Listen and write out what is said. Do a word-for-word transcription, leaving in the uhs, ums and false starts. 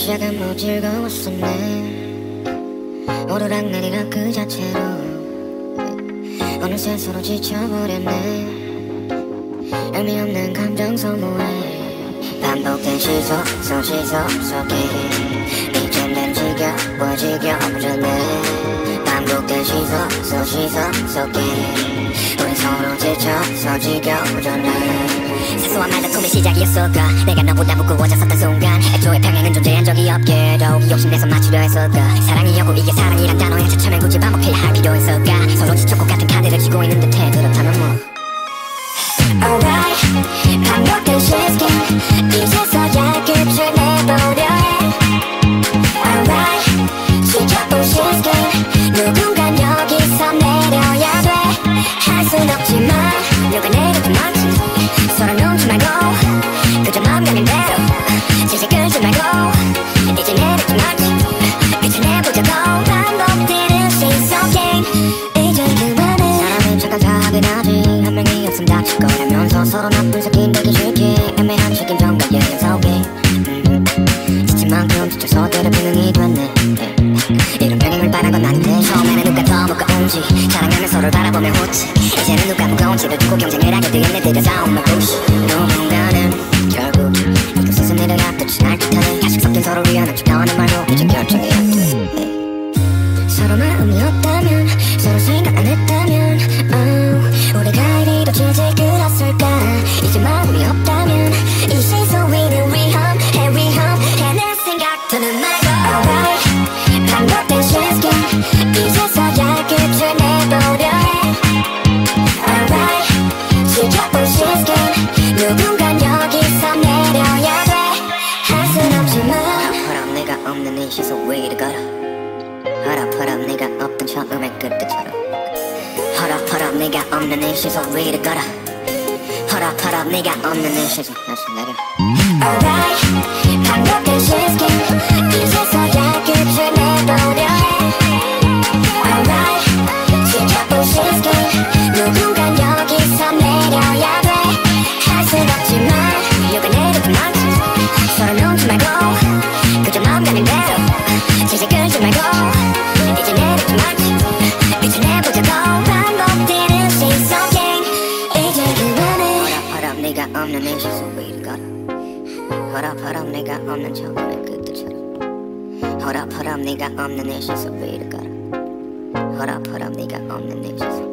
시작은 뭐 즐거웠었네. 오르락내리락 그 자체로 어느새 서로 지쳐버렸네. 의미 없는 감정 소모해 반복된 시속 소시속 속에 이젠 난 지겨워 지겨워졌네. 반복된 시속 소시속 속에 우린 서로 지쳐서 지겨워졌네. 사소한 말다툼의 시작이었을까. 내가 너보다 무거워졌었던 순간 애초에 평행은 존재한 적이 없게도 욕심내서 맞추려 했을까. 사랑이었고 이게 사랑이란 단어에 처음엔 굳이 반복해야 할 필요 있을까. 서로 지쳤고 같은 카드를 쥐고 있는 듯해. 그렇다면 뭐 Alright, 반복된 시스템 이제서야 끝을 내보려 해. Alright, 지켜본 시스템 누군간 여기서 내려야 돼. 할 순 없지만 누가 내려도 많지. 서로 놓지 말고 그저 마음 가는 대로 질질 끌지 말고 이제 내려도 많지. 이제 내보자고. 반복되는 시속 게임 이제 그만해. 사람은 잠깐 사하긴 하지. 한 명이 없음 다칠 거라면서 서로 나쁜 새끼 되기 싫게 애매한 책임전과 여행 속에 음, 지친 만큼 지쳐서 때려 병행이 됐네. 이런 병행을 바란 건 아닌데 처음에는 누가 더 무거운지 사랑하며 서로를 바라보며 웃지. 이제는 누가 무거운지를 두고 경쟁을 하게 되었네. 들여 싸움을 부시. 누군가는 결국 이곳에서 내려 앞끝이 날 듯하네. 가식 섞인 서로 위하는 척 나오는 말로 이제 결정이 안 돼. 서로 마음이 없다면 서로 생각 안 했다면 oh, 우리가 이리도 질질 끌었을까. 이제 마음이 없다면 이 시선 위를 위험해 위험해. 내 생각 드는 말고 Alright, 반복된 시스템 이제서야 끝을 내보려 해. Alright, 지켜본 시스템 누군간 여기서 내려야 돼. 할 순 없지만 hold up 내가 없는 이 시선 위를 걸어. Hold up, hold up 내가 없던 처음의 그때처럼. Hold up, hold up 내가 없는 이 시선 위를 걸어. Hold up, hold up 내가 없는 이 시선 다시 내려. Alright, 반복된 시스템 이제서야 끝을 내보려 해. Alright, 지켜본 시스템 누군간 여기서 내려야 돼. 할 순 없지만 누가 내려도 많지. 서로 놓지 말고 그저 마음 가는 대로 질질 끌지 말고 이제 내려도 많지. 이제 내보자고. 반복되는 시속 게임 이제 그만해. Hold up, hold up 내가 없는 이 시속 위를 걸어. Hold up, hold up 내가 없는 처음의 그때처럼. Hold up, hold up 내가 없는 이 시속 위를 걸어. Hold up, hold up 네가 없는 내 시선